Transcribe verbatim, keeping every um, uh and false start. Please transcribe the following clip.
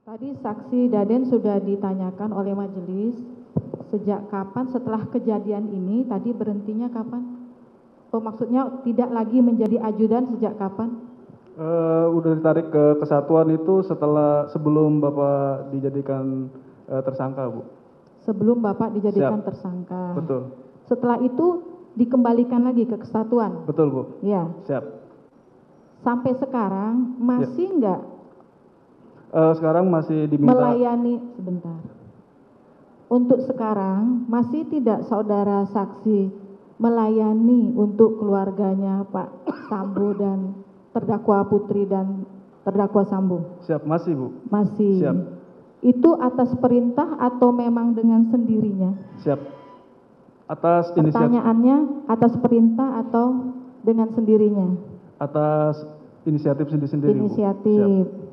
Tadi saksi Daden sudah ditanyakan oleh majelis sejak kapan setelah kejadian ini, tadi berhentinya kapan? Oh, maksudnya tidak lagi menjadi ajudan sejak kapan? Uh, udah ditarik ke kesatuan itu setelah sebelum Bapak dijadikan uh, tersangka, Bu. Sebelum Bapak dijadikan Siap. tersangka. Betul. Setelah itu dikembalikan lagi ke kesatuan. Betul, Bu. Ya. Siap. Sampai sekarang masih ya. enggak? Uh, sekarang masih diminta. Melayani sebentar. Untuk sekarang masih tidak saudara saksi melayani untuk keluarganya Pak Sambo dan terdakwa Putri dan terdakwa Sambo? Siap, masih Bu. Masih. Siap. Itu atas perintah atau memang dengan sendirinya? Siap. Atas inisiatif. Pertanyaannya atas perintah atau dengan sendirinya? Atas inisiatif sendiri-sendiri. Inisiatif. Bu. Siap.